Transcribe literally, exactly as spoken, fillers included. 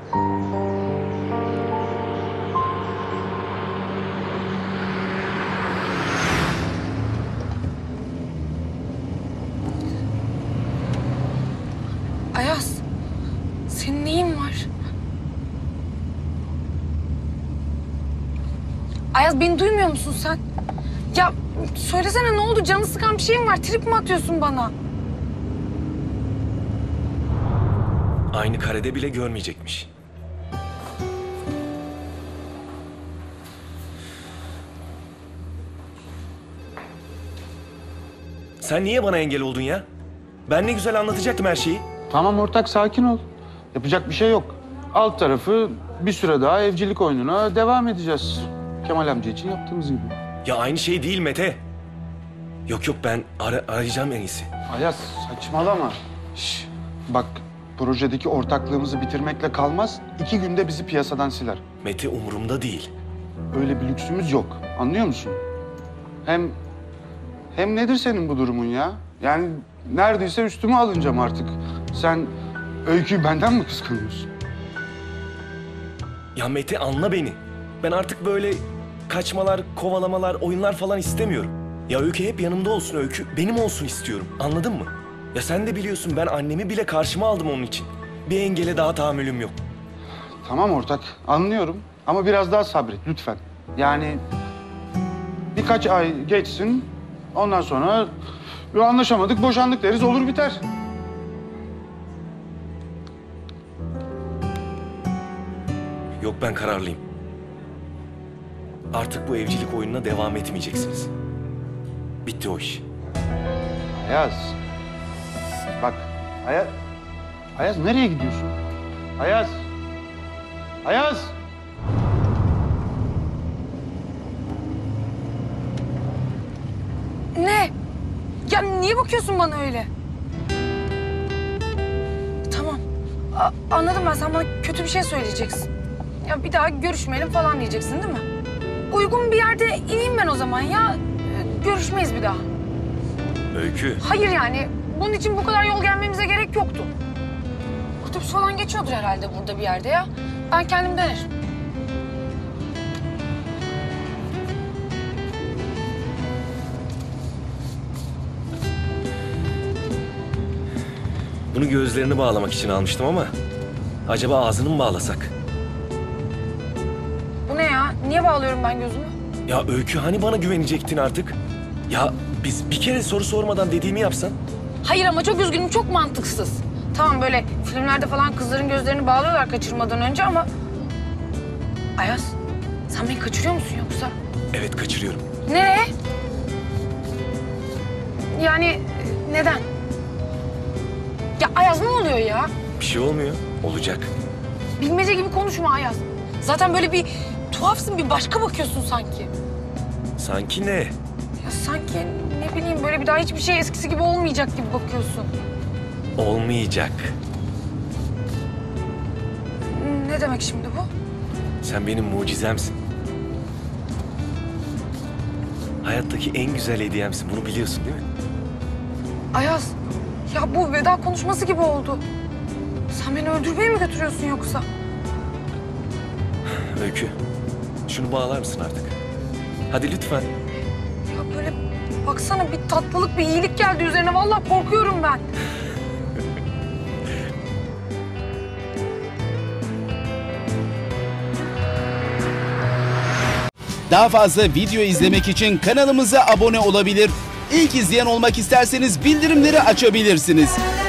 Ayaz, senin neyin var? Ayaz, beni duymuyor musun sen? Ya söylesene, ne oldu? Canı sıkan bir şeyin var. Trip mi atıyorsun bana? Aynı karede bile görmeyecekmiş. Sen niye bana engel oldun ya? Ben ne güzel anlatacaktım her şeyi. Tamam ortak, sakin ol. Yapacak bir şey yok. Alt tarafı bir süre daha evcilik oyununa devam edeceğiz. Kemal amca için yaptığımız gibi. Ya aynı şey değil Mete. Yok yok, ben ara arayacağım en iyisi. Ayaz saçmalama. Şş, bak, projedeki ortaklığımızı bitirmekle kalmaz. İki günde bizi piyasadan siler. Mete, umurumda değil. Öyle bir lüksümüz yok. Anlıyor musun? Hem hem nedir senin bu durumun ya? Yani neredeyse üstüme alınacağım artık. Sen Öykü'yü benden mi kıskanıyorsun? Ya Mete, anla beni. Ben artık böyle kaçmalar, kovalamalar, oyunlar falan istemiyorum. Ya Öykü hep yanımda olsun, Öykü benim olsun istiyorum. Anladın mı? Ya sen de biliyorsun, ben annemi bile karşıma aldım onun için. Bir engele daha tahammülüm yok. Tamam ortak, anlıyorum. Ama biraz daha sabret lütfen. Yani birkaç ay geçsin, ondan sonra anlaşamadık, boşandık deriz, olur biter. Yok, ben kararlıyım. Artık bu evcilik oyununa devam etmeyeceksiniz. Bitti o iş. Ayaz. Bak, Ayaz. Ayaz nereye gidiyorsun? Ayaz. Ayaz. Ne? Ya niye bakıyorsun bana öyle? Tamam. A- anladım ben. Sen bana kötü bir şey söyleyeceksin. Ya bir daha görüşmeyelim falan diyeceksin değil mi? Uygun bir yerde ineyim ben o zaman ya. Ee, Görüşmeyiz bir daha. Öykü. Hayır yani. Bunun için bu kadar yol gelmemize gerek yoktu. Otobüs falan geçiyordur herhalde burada bir yerde ya. Ben kendim denerim. Bunu gözlerini bağlamak için almıştım ama acaba ağzını mı bağlasak? Bu ne ya? Niye bağlıyorum ben gözümü? Ya Öykü, hani bana güvenecektin artık? Ya biz bir kere soru sormadan dediğimi yapsan. Hayır ama çok üzgünüm, çok mantıksız. Tamam, böyle filmlerde falan kızların gözlerini bağlıyorlar kaçırmadan önce ama... Ayaz, sen beni kaçırıyor musun yoksa? Evet, kaçırıyorum. Nereye? Yani neden? Ya Ayaz, ne oluyor ya? Bir şey olmuyor. Olacak. Bilmece gibi konuşma Ayaz. Zaten böyle bir tuhafsın, bir başka bakıyorsun sanki. Sanki ne? Ya sanki ne bileyim, böyle bir daha hiçbir şey eskisi gibi olmayacak gibi bakıyorsun. Olmayacak. Ne demek şimdi bu? Sen benim mucizemsin. Hayattaki en güzel hediyemsin. Bunu biliyorsun değil mi? Ayaz, ya bu veda konuşması gibi oldu. Sen beni öldürmeye mi götürüyorsun yoksa? Öykü, şunu bağlar mısın artık? Hadi lütfen. Ya böyle baksana, bir tatlılık, bir iyilik geldi üzerine. Vallahi korkuyorum ben. Daha fazla video izlemek için kanalımıza abone olabilir. İlk izleyen olmak isterseniz bildirimleri açabilirsiniz.